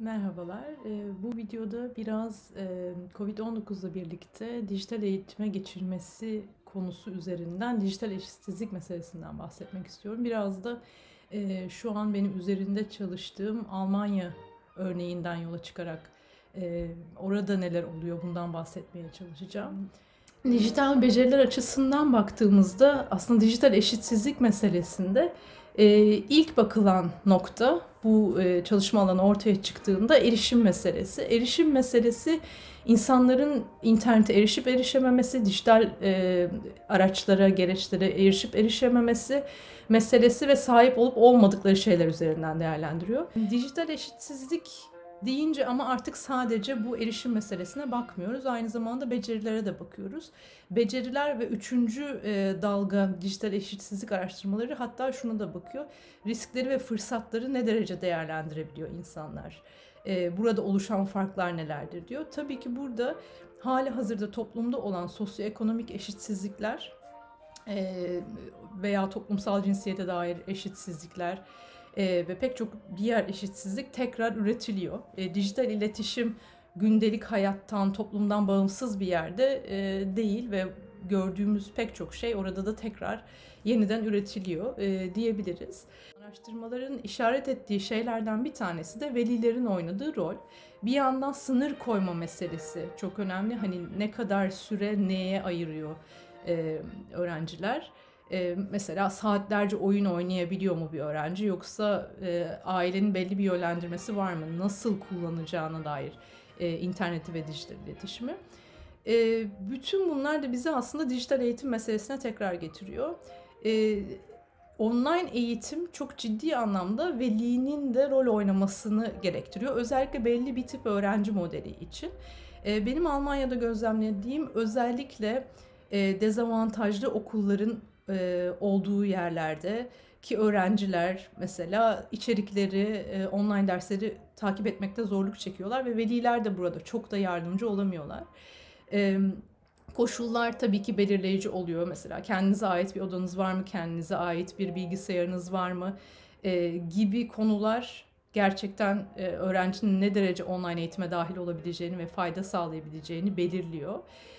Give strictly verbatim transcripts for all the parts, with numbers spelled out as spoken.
Merhabalar. Eee, bu videoda biraz eee, kovid on dokuzla birlikte dijital eğitime geçilmesi konusu üzerinden dijital eşitsizlik meselesinden bahsetmek istiyorum. Biraz da eee, şu an benim üzerinde çalıştığım Almanya örneğinden yola çıkarak eee, orada neler oluyor bundan bahsetmeye çalışacağım. Dijital beceriler açısından baktığımızda aslında dijital eşitsizlik meselesinde e, ilk bakılan nokta bu e, çalışma alanı ortaya çıktığında erişim meselesi. Erişim meselesi insanların internete erişip erişememesi, dijital e, araçlara, gereçlere erişip erişememesi meselesi ve sahip olup olmadıkları şeyler üzerinden değerlendiriyor. Dijital eşitsizlik deyince ama artık sadece bu erişim meselesine bakmıyoruz. Aynı zamanda becerilere de bakıyoruz. Beceriler ve üçüncü e, dalga dijital eşitsizlik araştırmaları hatta şuna da bakıyor. Riskleri ve fırsatları ne derece değerlendirebiliyor insanlar? E, burada oluşan farklar nelerdir diyor. Tabii ki burada hali hazırda toplumda olan sosyoekonomik eşitsizlikler e, veya toplumsal cinsiyete dair eşitsizlikler e, ve pek çok diğer eşitsizlik tekrar üretiliyor. E, dijital iletişim gündelik hayattan, toplumdan bağımsız bir yerde e, değil ve gördüğümüz pek çok şey orada da tekrar yeniden üretiliyor e, diyebiliriz. Araştırmaların işaret ettiği şeylerden bir tanesi de velilerin oynadığı rol. Bir yandan sınır koyma meselesi çok önemli. Hani ne kadar süre neye ayırıyor e, öğrenciler? E, mesela saatlerce oyun oynayabiliyor mu bir öğrenci, yoksa e, ailenin belli bir yönlendirmesi var mı? Nasıl kullanacağına dair e, interneti ve dijital iletişimi. E, bütün bunlar da bizi aslında dijital eğitim meselesine tekrar getiriyor. E, online eğitim çok ciddi anlamda velinin de rol oynamasını gerektiriyor. Özellikle belli bir tip öğrenci modeli için. E, benim Almanya'da gözlemlediğim özellikle e, dezavantajlı okulların e, olduğu yerlerde ki öğrenciler mesela içerikleri, e, online dersleri takip etmekte zorluk çekiyorlar ve veliler de burada çok da yardımcı olamıyorlar. E, koşullar tabii ki belirleyici oluyor. Mesela kendinize ait bir odanız var mı, kendinize ait bir bilgisayarınız var mı e, gibi konular gerçekten e, öğrencinin ne derece online eğitime dahil olabileceğini ve fayda sağlayabileceğini belirliyor.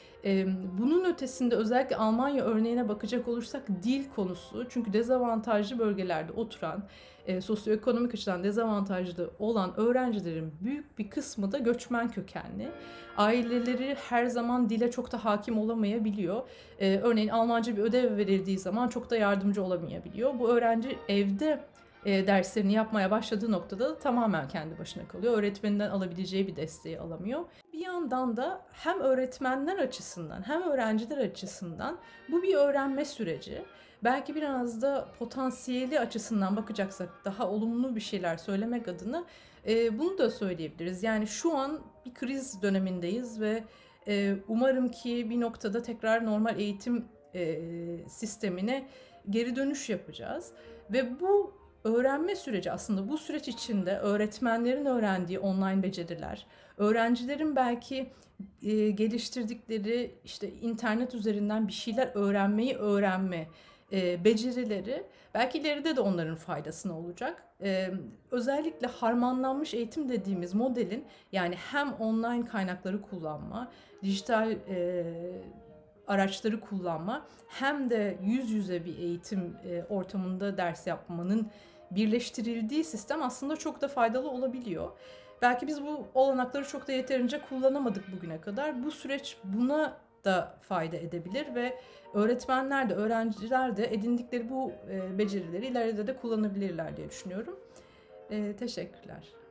Bunun ötesinde özellikle Almanya örneğine bakacak olursak dil konusu, çünkü dezavantajlı bölgelerde oturan, e, sosyoekonomik açıdan dezavantajlı olan öğrencilerin büyük bir kısmı da göçmen kökenli. Aileleri her zaman dile çok da hakim olamayabiliyor. E, örneğin Almanca bir ödev verildiği zaman çok da yardımcı olamayabiliyor. Bu öğrenci evde e, derslerini yapmaya başladığı noktada da tamamen kendi başına kalıyor. Öğretmeninden alabileceği bir desteği alamıyor. Bir yandan da hem öğretmenler açısından hem öğrenciler açısından bu bir öğrenme süreci. Belki biraz da potansiyeli açısından bakacaksak daha olumlu bir şeyler söylemek adına e, bunu da söyleyebiliriz. Yani şu an bir kriz dönemindeyiz ve e, umarım ki bir noktada tekrar normal eğitim e, sistemine geri dönüş yapacağız. Ve bu öğrenme süreci, aslında bu süreç içinde öğretmenlerin öğrendiği online beceriler, öğrencilerin belki e, geliştirdikleri işte internet üzerinden bir şeyler öğrenmeyi öğrenme e, becerileri belki ileride de onların faydasına olacak. E, özellikle harmanlanmış eğitim dediğimiz modelin, yani hem online kaynakları kullanma, dijital e, araçları kullanma hem de yüz yüze bir eğitim e, ortamında ders yapmanın birleştirildiği sistem aslında çok da faydalı olabiliyor. Belki biz bu olanakları çok da yeterince kullanamadık bugüne kadar. Bu süreç buna da fayda edebilir ve öğretmenler de öğrenciler de edindikleri bu e, becerileri ileride de kullanabilirler diye düşünüyorum. E, teşekkürler.